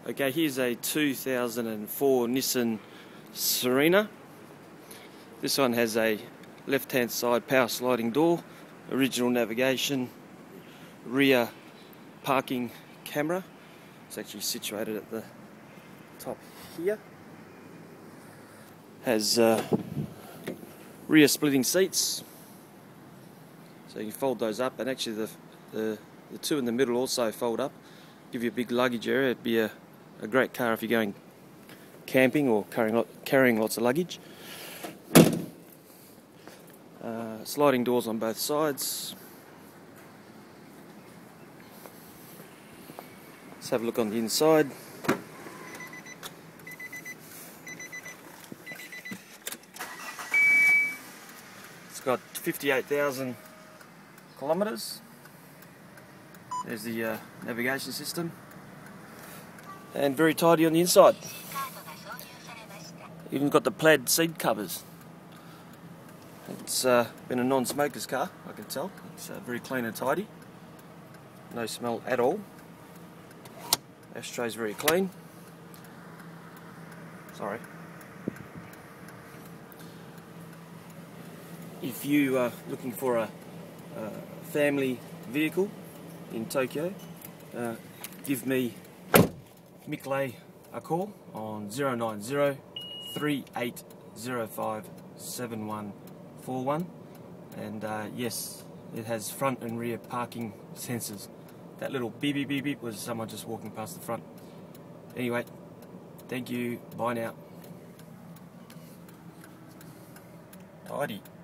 Okay, here's a 2004 Nissan Serena. This one has a left-hand side power sliding door, original navigation, rear parking camera. It's actually situated at the top here. Has rear splitting seats, so you can fold those up, and actually the two in the middle also fold up, give you a big luggage area. It'd be a great car if you're going camping or carrying lots of luggage. Sliding doors on both sides. Let's have a look on the inside. It's got 58,000 kilometres. There's the navigation system, and very tidy on the inside. Even got the plaid seat covers. It's been a non-smoker's car, I can tell. It's very clean and tidy. No smell at all. Ashtray's very clean. Sorry. If you are looking for a family vehicle in Tokyo, give me Mick a call on 090 3805 7141, and yes, it has front and rear parking sensors. That little beep beep beep beep was someone just walking past the front. Anyway, thank you, bye now. Tidy.